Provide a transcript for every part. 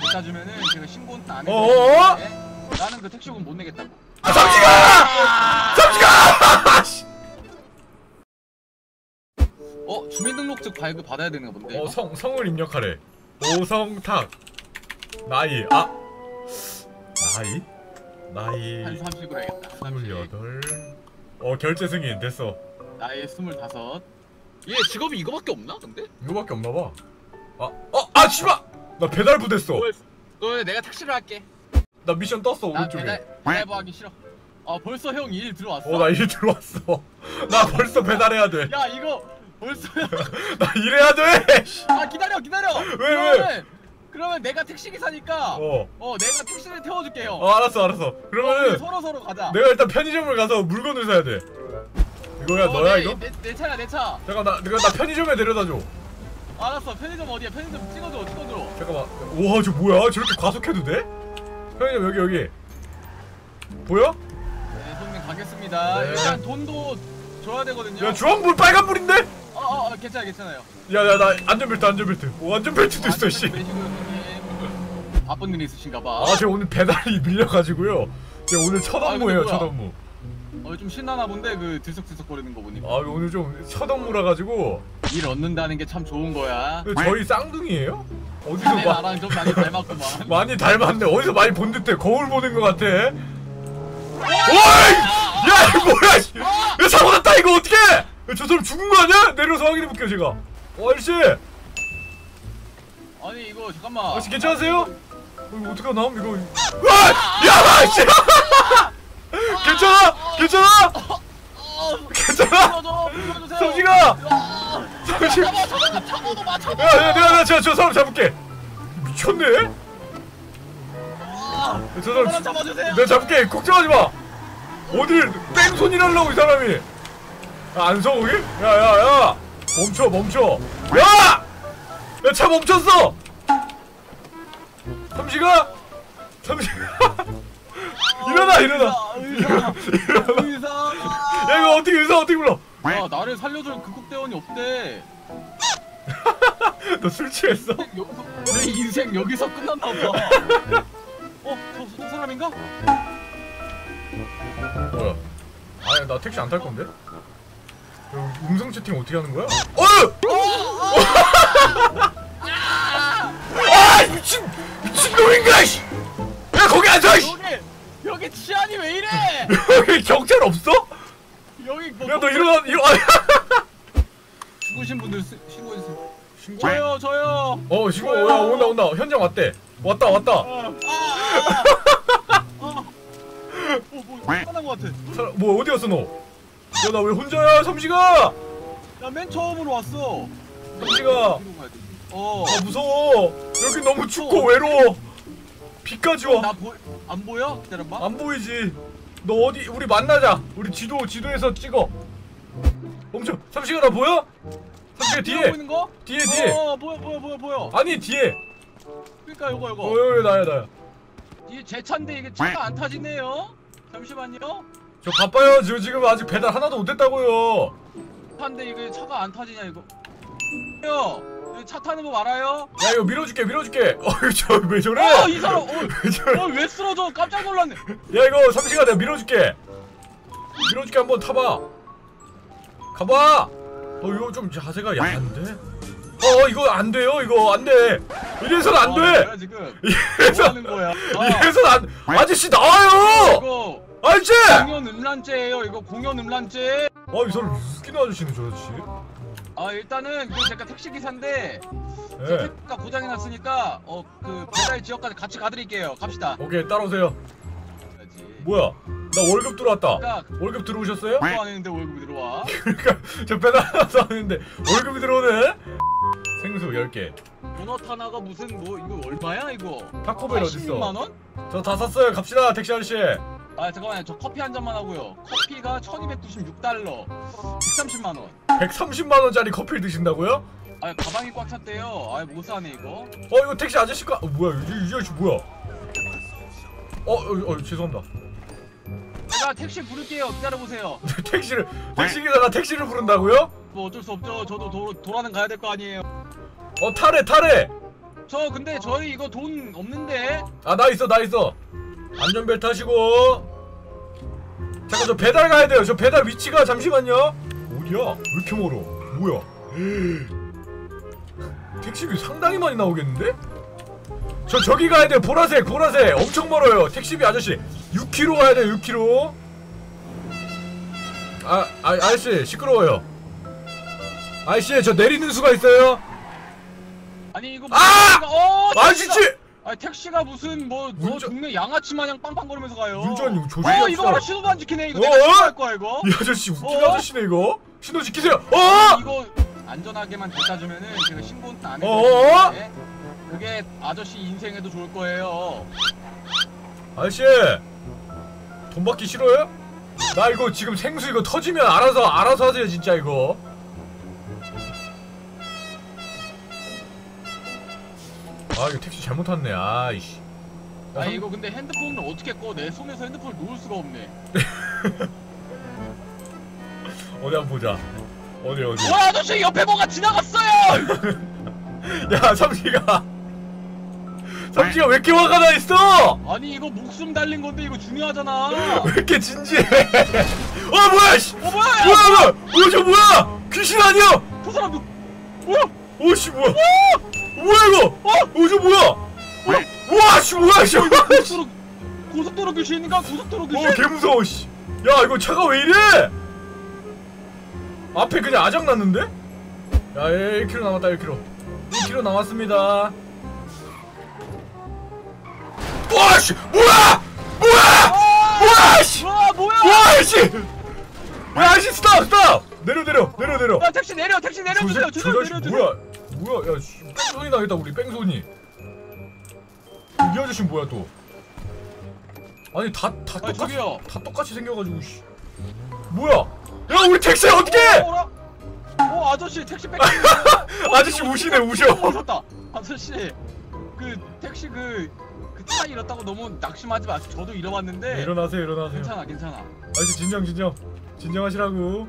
따지면은 제가 신고는 안 해도 어어어? 나는 그 택시요금 못 내겠다고. 아, 삼시가! 삼시가! 주민등록증 발급 받아야 되는 거 본데. 성을 입력하래. 오성탁. 나이. 나이. 한 30으로 해야겠다. 28. 결제 승인 됐어. 나이 25. 얘 직업이 이거밖에 없나 근데? 이거밖에 없나봐. 씨발! 나 배달부 됐어. 너 내가 택시를 할게. 나 미션 떴어 나 오른쪽에. 배달부 하기 싫어. 벌써 형 일 들어왔어? 나 일 들어왔어. 나 벌써 배달해야 돼. 야 이거 벌써 나 일해야 돼. 기다려. 왜? 그러면 내가 택시 기사니까 내가 택시를 태워줄게 형. 알았어. 그러면은 서로 가자. 내가 일단 편의점을 가서 물건을 사야 돼. 이거야 너야 이거? 내 차야 내 차. 잠깐 나 편의점에 데려다 줘. 알았어. 편의점 어디야? 편의점 찍어줘. 잠깐만. 와 저 뭐야? 저렇게 과속해도 돼? 편의점 여기. 보여? 네 손님 가겠습니다. 네. 일단 돈도 줘야 되거든요. 야 주황불 빨간불인데? 괜찮아요. 야야 나 안전벨트. 안전벨트도 있어 씨. 바쁜 일 있으신가봐. 제가 오늘 배달이 밀려가지고요. 제가 오늘 첫 업무예요 첫 업무. 좀 신나나 본데 그 들썩들썩거리는 거 보니까. 오늘 좀 첫 업무라 가지고 일 얻는다는 게 참 좋은 거야. 저희 쌍둥이에요? 어디서 나랑 좀 많이 닮았구만. 많이 닮았네. 어디서 많이 본 듯해. 거울 보는 것 같아. 어이! 야 이거 뭐야! 야 사고 났다 이거 어떡해! 저 사람 죽은 거 아니야? 내려서 확인해 볼게요 제가. 아저씨! 아니 이거 잠깐만. 아저씨 괜찮으세요? 이거 어떡하나? 이거 야! 씨! 괜찮아? 괜찮아? 성지가! 야 내가 저 사람 잡을게. 미쳤네? 저 사람 잡아주세요. 내가 잡을게. 걱정하지 마. 어딜 뺑소니를 하려고 이 사람이. 안 서 거기? 야 멈춰. 야 차 멈췄어. 삼시가 일어나. 의사. 야 이거 어떻게 불러? 야 나를 살려줄 극국대원이 없대. 너 술 취했어? 내 인생 여기서 끝났나봐. 저 사람인가? 뭐야? 아니 나 택시 안 탈 건데? 음성 채팅 어떻게 하는 거야? 미친놈인가! 씨! 야 거기 앉아! 여기 치안이 왜 이래? 여기 경찰 없어? 여기 뭐 야 너 일어나. 죽으신 분들 신고해주세요. 저요. 신고. 온다. 현장 왔대. 왔다. 화난 거 같아. 뭐 어디 갔어 너? 야 나 왜 혼자야 삼시가? 나 맨 처음으로 왔어. 삼시가. 무서워. 여기 너무 춥고 외로워. 비까지 와. 나 안 보여? 기다려봐. 안 보이지. 너 어디 우리 만나자. 우리 지도에서 찍어. 멈춰. 삼시가 나 보여? 삼시가 뒤에. 보이는 거? 뒤에. 보여. 아니 뒤에. 그러니까 요거. 여기 나야. 이게 제 차인데 이게 차가 안 타지네요. 잠시만요. 저 바빠요. 저 지금 아직 배달 하나도 못했다고요. 차인데 이게 차가 안 타지냐 이거. 차 타는 거 알아요? 야 이거 밀어줄게. 저 왜 저래? 이 사람 왜 저래? 왜 쓰러져? 깜짝 놀랐네. 야 이거 삼시가 내가 밀어줄게 한번 타봐. 가봐. 이거 좀 자세가 야한데? 이거 안 돼요. 이거 안 돼. 이래서는 안 돼. 지금 이래서 뭐 하는 거야? 이래서는 안. 아저씨 나와요. 이거 아저씨. 공연 음란죄예요. 이거 공연 음란죄. 이 사람 웃긴 아저씨네 저 아저씨. 일단은 제가 택시 기사인데 네. 택시가 고장이 났으니까 그 배달 지역까지 같이 가드릴게요. 갑시다. 오케이 따라오세요. 뭐야? 나 월급 들어왔다. 월급 들어오셨어요? 안 했는데 월급이 들어와. 그러니까 저 배달 하나도 안 했는데 월급이 들어오네. 생수 10개. 도넛 하나가 무슨 이거 얼마야 이거? 타코벨 어딨어? 16만원? 저 다 샀어요. 갑시다 택시 아저씨. 잠깐만요. 저 커피 한 잔만 하고요. 커피가 1296달러 130만원. 130만원짜리 커피를 드신다고요? 가방이 꽉 찼대요. 못 사네 이거. 이거 택시 아저씨가 뭐야 이 아저씨 뭐야? 죄송합니다. 제가 택시 부를게요. 기다려보세요. 택시기사가 택시를 부른다고요? 뭐 어쩔 수 없죠. 저도 도라는 가야 될 거 아니에요. 타래. 저 근데 저희 이거 돈 없는데. 아 나 있어 나 있어. 안전벨트 하시고. 잠깐 저 배달 가야 돼요. 저 배달 위치가 잠시만요. 어디야? 왜 이렇게 멀어? 뭐야? 택시비 상당히 많이 나오겠는데? 저기 가야 돼요. 보라색 보라색 엄청 멀어요. 택시비 아저씨 6km 가야 돼요. 6km. 아저씨 시끄러워요. 아저씨 저 내리는 수가 있어요. 아니 이거 아! 택시가, 아저씨! 아니 택시가 무슨 뭐 동네 양아치 마냥 빵빵거리면서 가요. 운전 조심히 이거 봐라 신호도 안 지키네. 이거 어? 내가 신고할 거야 이거. 이 아저씨 웃긴 아저씨네 이거. 신호 지키세요. 이거 안전하게만 데려다 주면은 제가 신고는 안 어어? 해요. 그게 아저씨 인생에도 좋을 거예요. 아저씨 돈 받기 싫어요? 나 이거 지금 생수 이거 터지면 알아서 하세요 진짜 이거. 아 이거 택시 잘못 탔네. 아이씨. 아니 이거 근데 핸드폰을 어떻게 꺼? 내 손에서 핸드폰을 놓을 수가 없네. 어디 한번 보자. 어디 와 아저씨 옆에 뭐가 지나갔어요! 야 삼시가 왜 이렇게 화가 나 있어? 아니 이거 목숨 달린 건데 이거 중요하잖아. 왜 이렇게 진지해? 뭐야 씨! 뭐야 저 뭐야! 귀신 아니야! 저 사람 뭐야? 오씨 뭐야? 뭐야 이거? 저 뭐야? 우와 씨 뭐야 씨! 고속도로 귀신인가? 고속도로 귀신? 개무서워 씨. 야 이거 차가 왜 이래? 앞에 그냥 아작났는데? 야 1km 남았다 1km. 1km 남았습니다. 와 씨! 뭐야 씨! 와 씨! 야 씨 스탑! 내려. 야 택시 내려주세요. 저 자식 뭐야? 야 씨, 뺑소니 나겠다 우리 뺑소니. 이 아저씨 뭐야 또? 아니 다 똑같이 저기요. 다 똑같이 생겨가지고 씨. 뭐야? 야 우리 택시 어떡해? 아저씨 택시 뺏. 아저씨 우시네 우셔. 오셨다. 아저씨 그 택시 그 차 잃었다고 너무 낙심하지 마세요. 저도 잃어봤는데. 일어나세요. 괜찮아. 아저씨 진정하시라고.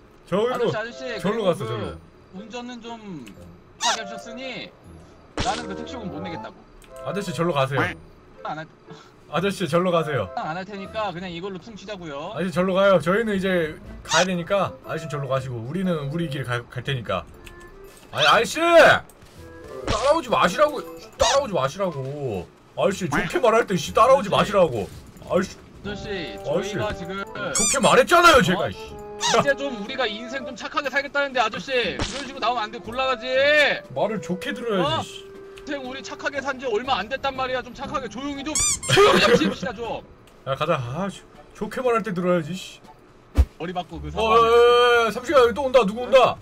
아저씨 절로 갔어 절로. 운전은 좀 하게 하셨으니 나는 그 택시요금 못 내겠다고. 아저씨 절로 가세요. 아저씨 절로 가세요. 안 할 테니까 그냥 이걸로 퉁치자고요. 아저씨 절로 가요. 저희는 이제 가야 되니까 아저씨 절로 가시고 우리는 우리 길 갈 테니까. 아니 아저씨 따라오지 마시라고. 아저씨 좋게 말할 때 씨 따라오지 마시라고. 아저씨 저희가 지금 좋게 말했잖아요 제가. 이제 좀 우리가 인생 좀 착하게 살겠다는데 아저씨 그런 식으로 나오면 안 돼. 곤란하지. 말을 좋게 들어야지. 인생 우리 착하게 산 지 얼마 안 됐단 말이야. 좀 착하게 조용히 좀 지읍시다 좀. 야 가자. 좋게 말할 때 들어야지 씨. 머리 받고 그 사람. 삼시가 또 온다. 누구 온다?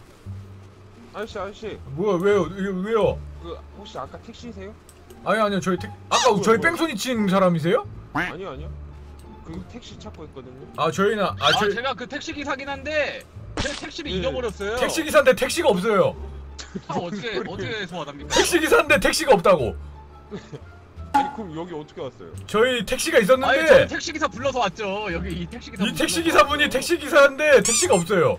아저씨 뭐야 왜요? 그 혹시 아까 택시세요? 아니요 저희 아까 저희 뺑소니 친 사람이세요? 아니요 그 택시 찾고 있거든요. 저희는 제가 그 택시 기사긴 한데 제 택시를 잃어버렸어요. 택시 기사인데 택시가 없어요. 어떻게 소화합니까? 택시 기사인데 택시가 없다고. 아니 그럼 여기 어떻게 왔어요? 저희 택시가 아니 있었는데 저희 택시 기사 불러서 왔죠. 여기 이 택시 기사. 이 택시 기사분이 택시 기사인데 택시가 없어요.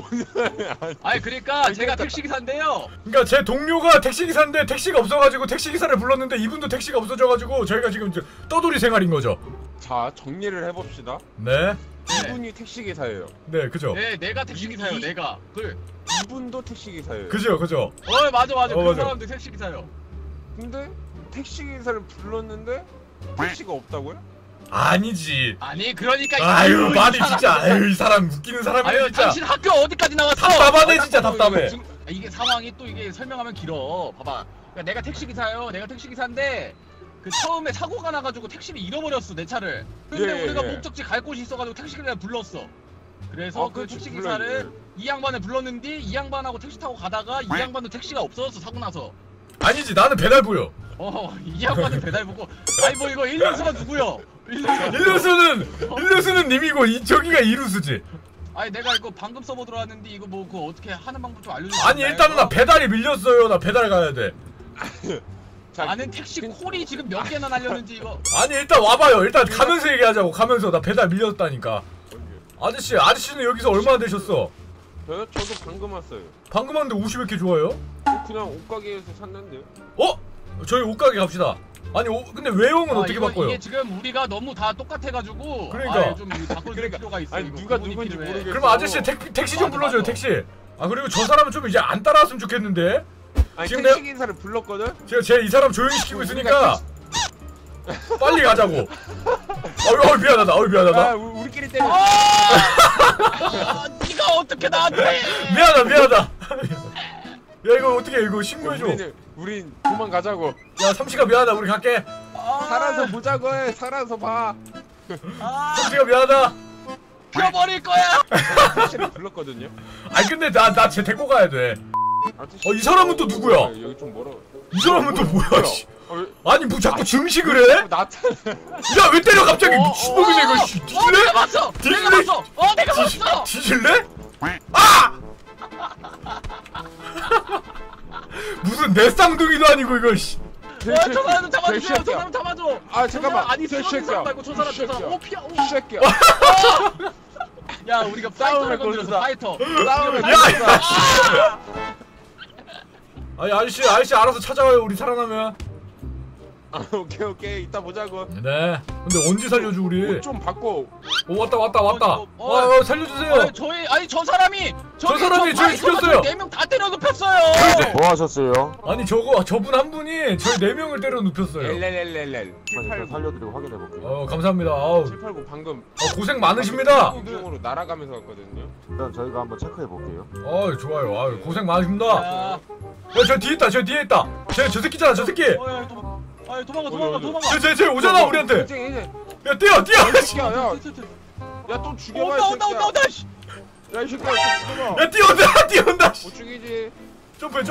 아니 그러니까 제가 택시 기사인데요. 그러니까 제 동료가 택시 기사인데 택시가 없어가지고 택시 기사를 불렀는데 이분도 택시가 없어져가지고 저희가 지금 떠돌이 생활인 거죠. 자 정리를 해봅시다. 네. 이분이 택시기사예요. 네, 그죠. 네, 내가 택시 기사요. 내가. 이분도 택시기사예요. 그죠. 맞아. 그 맞아. 사람도 택시 기사요. 근데 택시기사를 불렀는데 택시가 없다고요? 아니지. 아니 그러니까. 아유 말이 진짜. 아유 이 사람 웃기는 사람이네 진짜. 당신 학교 어디까지 나왔어? 답답하네 진짜 답답해. 이게 상황이 또 이게 설명하면 길어. 봐봐. 그러니까 내가 택시 기사요. 내가 택시 기사인데 그 처음에 사고가 나가지고 택시를 잃어버렸어 내 차를. 근데 우리가 목적지 갈 곳이 있어가지고 택시 기사를 불렀어. 그래서 그 택시 기사를 이 양반을 불렀는데 이 양반하고 택시 타고 가다가 이 양반도 택시가 없어졌어 사고 나서. 아니지 나는 배달부요. 이 양반은 배달부고. 아니 뭐 이거 1루수가 누구요? 1루수는 님이고 저기가 2루수지. 아니 내가 이거 방금 서버 들어왔는데 이거 뭐 그거 어떻게 하는 방법 좀 알려줘. 아니 일단은 나 배달이 밀렸어요. 나 배달 가야 돼. 나는 택시 콜이 지금 몇 개나 날렸는지 이거. 아니 일단 와봐요. 일단 가면서 얘기하자고. 가면서 나 배달 밀렸다니까. 아저씨는 여기서 얼마나 되셨어? 저도 방금 왔어요. 방금 왔는데 옷이 왜 이렇게 좋아요? 그냥 옷가게에서 샀는데요. 어? 저희 옷가게 갑시다. 아니 근데 외형은 어떻게 바꿔요? 이게 지금 우리가 너무 다 똑같아가지고 그러니까. 좀 바꿀 그러니까. 필요가 있어. 아니, 이거 누가 구분이 누군지 필요해. 모르겠어. 그럼 아저씨 택시 좀 맞아, 불러줘요. 맞아. 택시. 아 그리고 저 사람은 좀 이제 안 따라왔으면 좋겠는데. 아니 지금 택시 기사를 불렀거든. 제가 이 사람 조용히 시키고 우리가 있으니까 빨리 가자고. 미안하다. 미안하다. 아 우리끼리 때려. 네가 어떻게 나한테? 미안하다. 야 이거 어떻게 이거 신고해줘. 우린 도망가자고. 야 삼시가 미안하다. 우리 갈게. 살아서 보자고 해. 살아서 봐. 삼시가 미안하다. 펴버릴 거야. 택시를 불렀거든요. 아니 근데 나 쟤 데리고 가야 돼. 아저씨, 이 사람은 또 누구야? 여기 좀 멀어. 이 사람은 또 뭐야? 씨. 아니 뭐 자꾸 증식을 해? 나타나. 야 왜 때려 갑자기 미친놈이네 이거. 씨. 뒤질래? 내가 봤어. 내가 뒤질래? 봤어. 내가 봤어. 뒤질래? 아! 무슨 내 쌍둥이도 아니고 이거 씨. 저 사람 잡아주세요. 저 사람 잡아줘. 아 잠깐만. 아니 저 쓰러진 사람 말고 저 사람 새끼야. 피하. 이 새끼야. 야 우리가 싸움을 파이터를 건드려서 걸자. 파이터. 싸움을 야, 걸자. 아니 아저씨 알아서 찾아와요. 우리 살아나면. 아, 오케이 이따 보자고. 네. 근데 언제 살려줘 우리? 옷 좀 바꿔. 오 왔다. 살려주세요. 저 사람이 저 사람이 저희 죽였어요. 4명 다 때려 눕혔어요. 뭐 하셨어요? 아니 저분 한 분이 저희 4명을 때려 눕혔어요. 렐렐렐렐렐. 일단 살려드리고 확인해 볼게요. 감사합니다. 아우 789 방금 고생 많으십니다. 중으로 날아가면서 갔거든요. 일단 저희가 한번 체크해 볼게요. 좋아요. 고생 많으십니다. 야, 저 뒤에 있다. 저 새끼잖아. 저 새끼. 도망가. 쟤 오잖아 우리한테. 야 뛰어. 야또 죽여봐 이 새끼야. 온다. 씨. 야이 새끼야 또 죽여봐. 야 뛰어온다. 못 죽이지. 점프.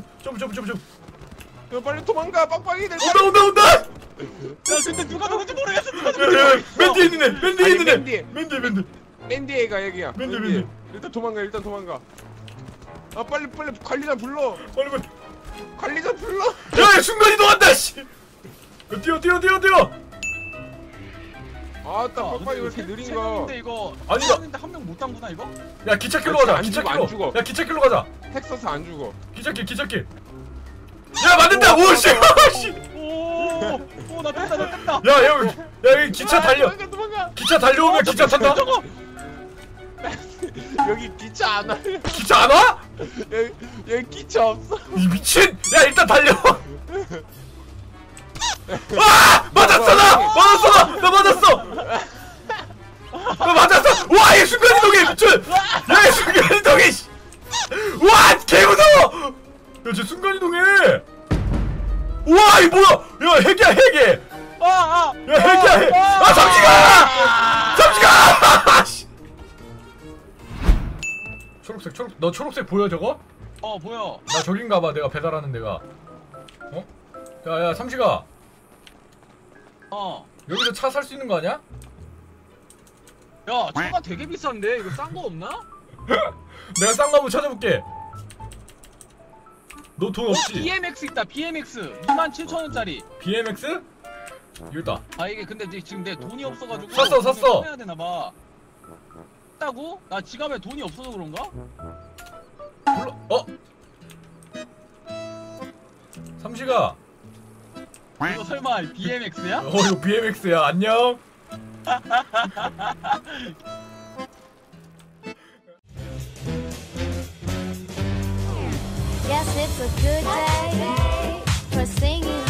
야 빨리 도망가 빡빡이들. 온다. 야 근데 누가 누군지 모르겠어. 맨 뒤에 있는 애. 맨 맨디. 맨디에가 여기야. 맨디. 일단 도망가. 아 빨리 관리자 불러. 빨리. 관리자 불러. 야 순간 이동한다 씨. 뛰어. 아따 빡빡이 왜 이렇게 느린 거. 근데 이거 아니, 아닌데 한 명 못 담구나 이거? 야 기찻길로 가자. 안 죽어. 야 기찻길로 가자. 텍사스 안 죽어. 기찻길. 야 맞는다. 오 씨. 나 뺐다. 야 여기 기차 달려. 도망가. 기차 달려오면 기차 탄다. 여기 기차 안 와. 기차 안 와? 여기 기차 없어. 이 미친! 야 일단 달려! 아! 맞았어 나! 나 맞았어! 와! 얘 순간이동해 미친! 야 얘 순간이동해! 와! 개무서워! 야 쟤 순간이동해! 우와 이 뭐야! 야 핵이야! 야 핵이야! 아 잠시가! 초록색 너 초록색 보여 저거? 보여. 나 저긴가봐 내가 배달하는 데가. 야 삼시가 여기서 차 살 수 있는 거 아니야? 야 차가 되게 비싼데 이거 싼 거 없나? 내가 싼 거 한번 찾아볼게. 너 돈 없지? BMX 있다. BMX 27,000원짜리. BMX? 여기다. 이게 근데 지금 내 돈이 없어가지고 샀어. 해야 되나봐. 샀다고? 나 지갑에 돈이 없어서 그런가? 삼시가 이거 설마 BMX야? 이거 BMX야. 안녕. Yes, it's a good day for singing